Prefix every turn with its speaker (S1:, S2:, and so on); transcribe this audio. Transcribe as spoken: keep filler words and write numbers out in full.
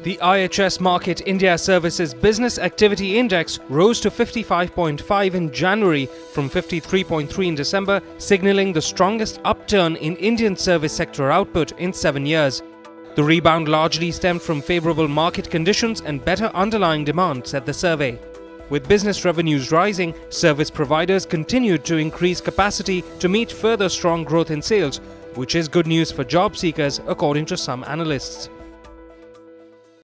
S1: The I H S Markit India Services Business Activity Index rose to fifty-five point five in January from fifty-three point three in December, signalling the strongest upturn in Indian service sector output in seven years. The rebound largely stemmed from favourable market conditions and better underlying demand, said the survey. With business revenues rising, service providers continued to increase capacity to meet further strong growth in sales, which is good news for job seekers, according to some analysts.